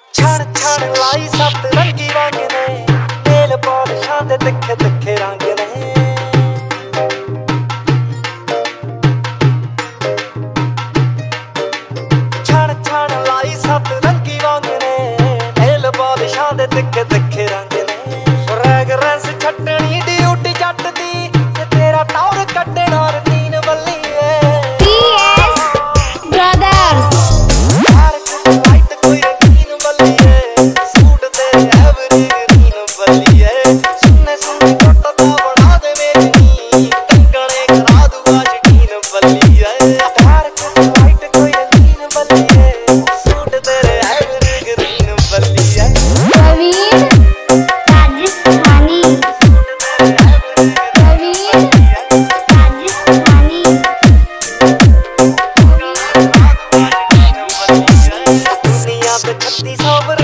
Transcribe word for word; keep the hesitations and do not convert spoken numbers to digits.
छण छण लाई सत रंगी वांग ने, नेल पॉलिशां दे तिखे तिखे रंग ने। छण छण लाई सत रंगी वांग ने, नेल पॉलिशां दे तिखे तिखे रंग ने। रैग रैस छटनी ड्यूटी जट दी, ते तेरा टौर कड्डना रतीन बल्लीए। छत्तीस